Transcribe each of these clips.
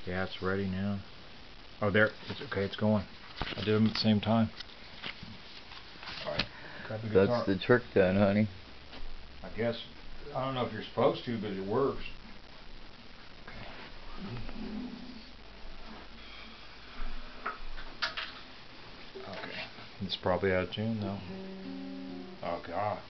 Yeah, it's ready now. Oh, there. It's okay. It's going. I did them at the same time. All right. Grab the guitar. That's the trick then, honey. I guess. I don't know if you're supposed to, but it works. Okay. It's probably out of tune though. Oh God.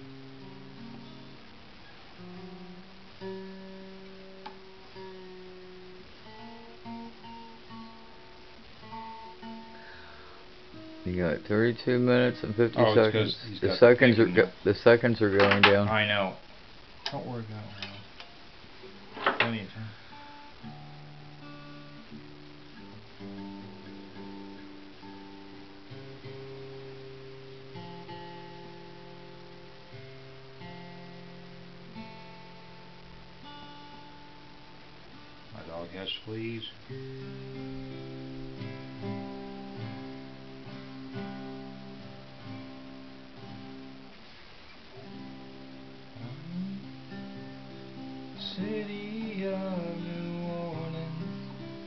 You got 32 minutes and 50 Oh, seconds. The seconds are going down. I know. Don't worry about it. Plenty of time. My dog has fleas. City of New Orleans,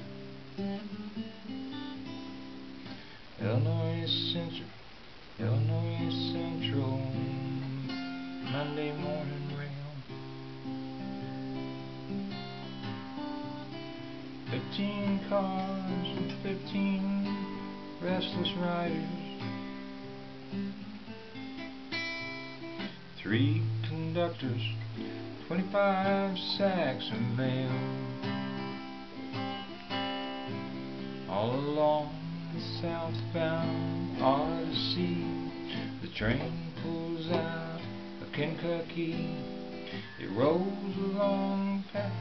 Illinois Central, Monday morning rail. 15 cars and 15 restless riders. 3 conductors, 25 sacks of mail. All along the southbound Odyssey, the train pulls out of Kentucky. It rolls along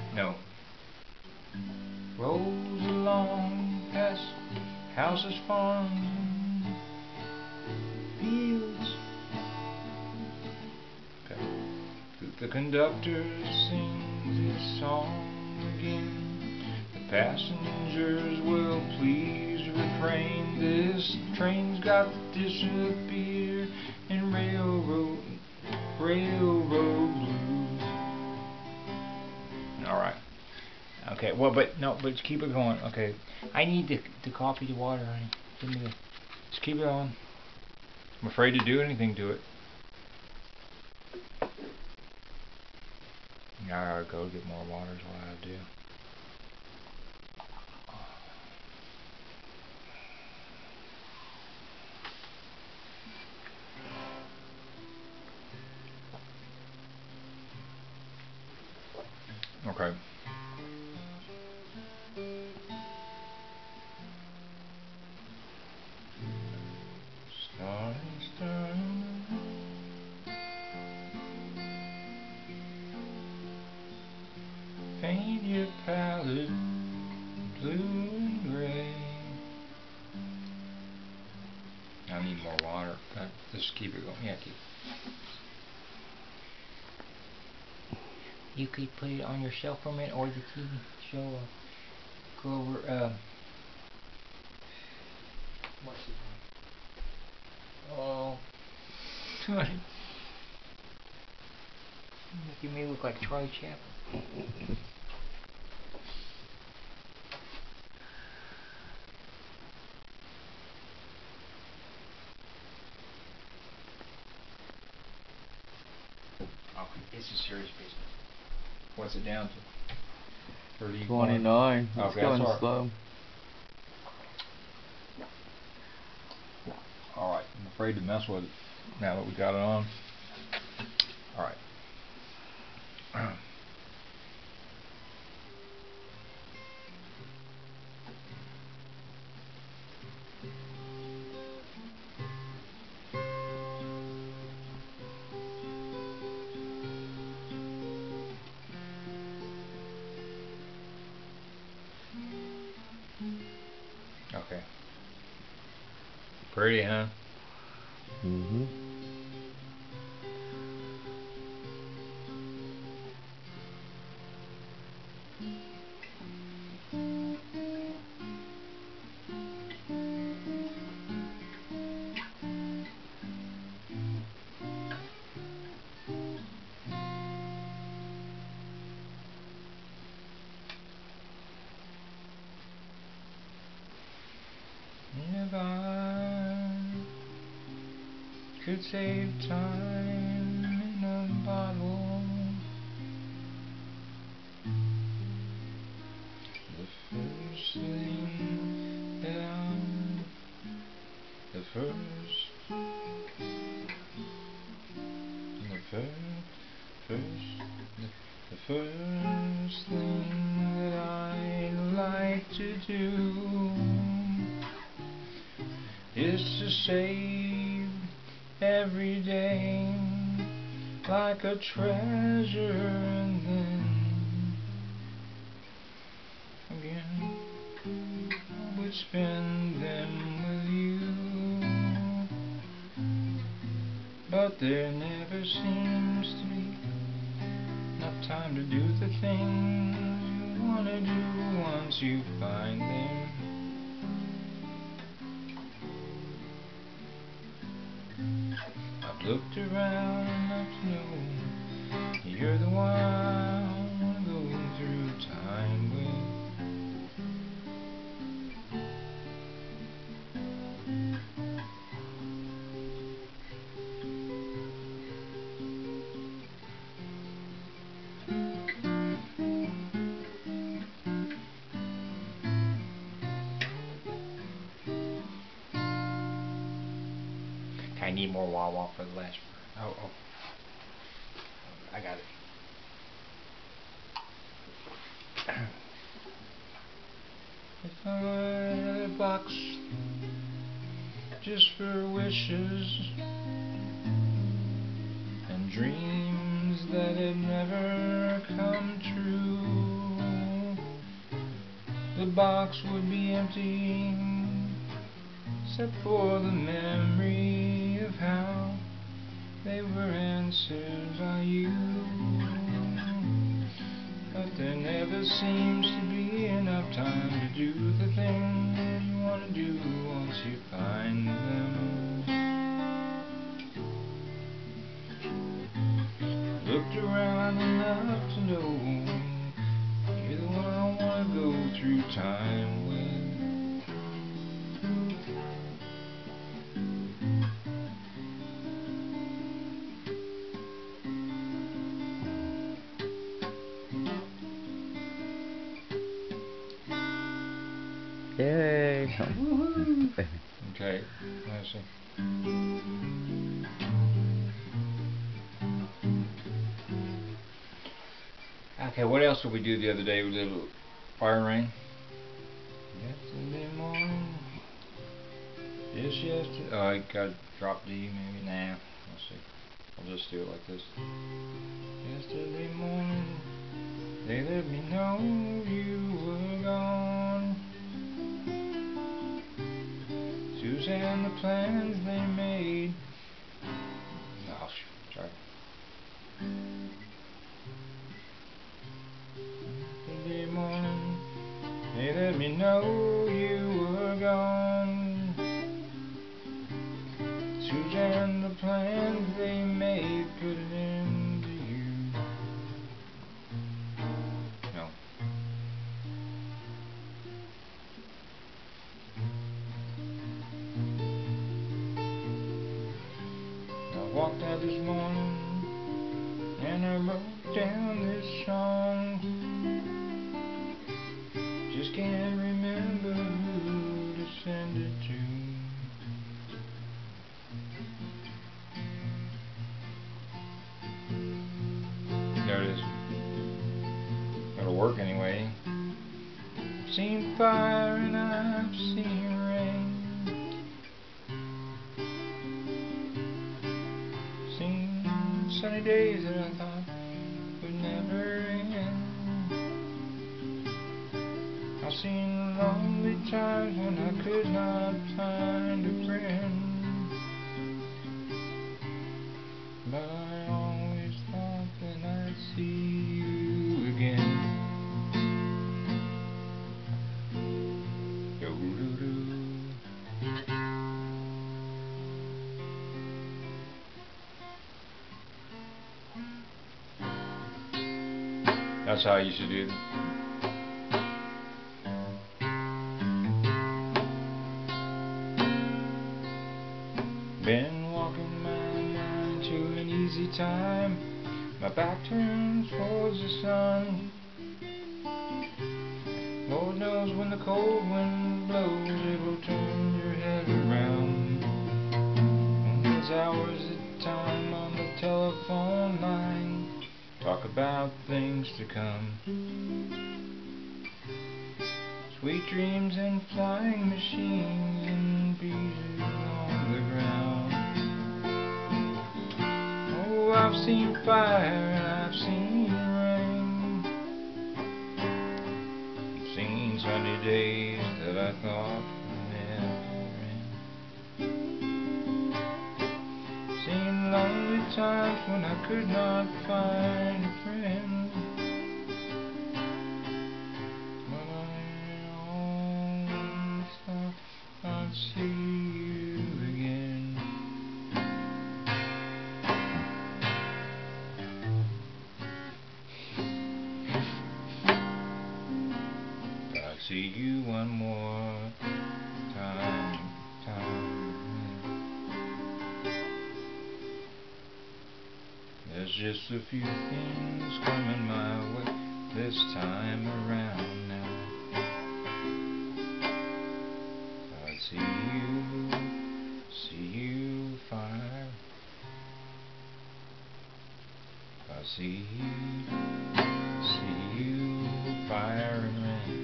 past houses, farms, fields. Okay. The conductor sings his song again. The passengers will please refrain. This train's got to disappear in railroad blues. All right. Okay. Well, but keep it going. Okay. I need to copy the water, honey. Give me just keep it on. I'm afraid to do anything to it. I gotta go get more water is what I gotta do. Okay. Paint your palette blue and gray. I need more water. Just keep it going. Yeah, keep it. You could put it on your shelf for a minute, or the TV show. Go over. What's it? Oh, making me look like Troy Chapman. It's a serious business. What's it down to? 29. It's okay, going slow. Alright, I'm afraid to mess with it now that we got it on. Alright. Okay. Pretty, huh? Mm-hmm. could save time in a bottle. The first thing that the first thing that I'd like to do is to save every day like a treasure, and then again I would spend them with you. But there never seems to be enough time to do the things you want to do once you find them. I've looked around enough to know you're the one I want to go through time with. I need more wah-wah for the last. Oh, I got it. If I had a box just for wishes and dreams that had never come true, the box would be empty except for the memory of how they were answered by you. But there never seems to be enough time to do the things you want to do once you find them. Looked around enough to know you're the one I want to go through time with. Yay! Okay, let's see. Okay, what else did we do the other day? We did a fire ring. Yesterday morning. Yesterday. Oh, I got drop D maybe. Nah, let's see. I'll just do it like this. Yesterday morning, they let me know you were gone. Suzanne, the plans they made. Oh, sorry. Yesterday morning, they let me know you were gone. Suzanne, the plans they made put an end to you. No. I walked out this morning and I wrote down this song. Just can't remember who to send it to. There it is. It'll work anyway. I've seen fire and I've seen rain. Seen sunny days that I thought would never end. I've seen lonely times when I could not find a friend. But I always thought that I'd see you again. Do-do-do. That's how I used to do it. Been walking my lazy time. My back turns towards the sun. Lord knows when the cold wind blows, it will turn your head around. And there's hours at time on the telephone line, talk about things to come. Sweet dreams and flying machines and breezes on the ground. Oh, I've seen fire and I've seen rain. I've seen sunny days that I thought would never end. Seen lonely times when I could not find a friend. I'll see you again. I'll see you one more time. There's just a few things coming my way this time around now. See you, fire. I see you, fire and rain.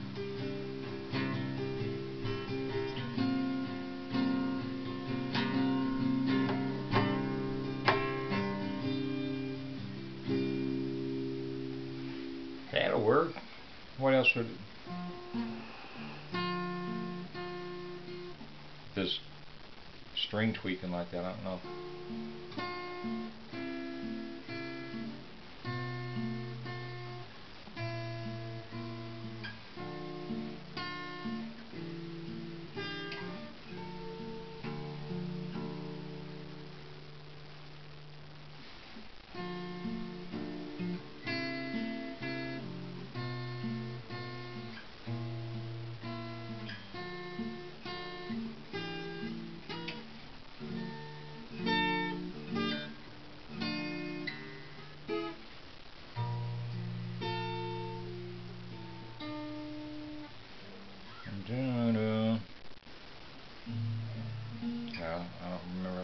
That'll work. What else would this string tweaking like that? I don't know. Well, I don't remember.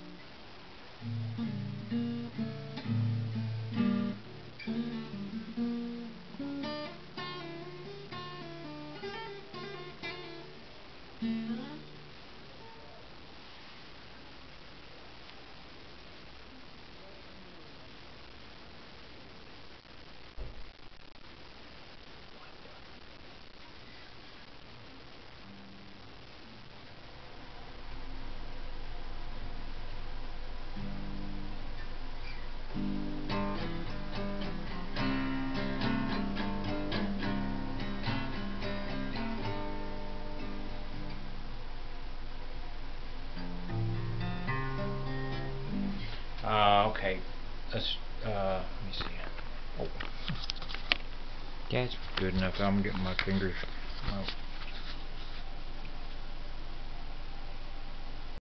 Okay, let's, let me see. Oh, that's good enough. I'm getting my fingers.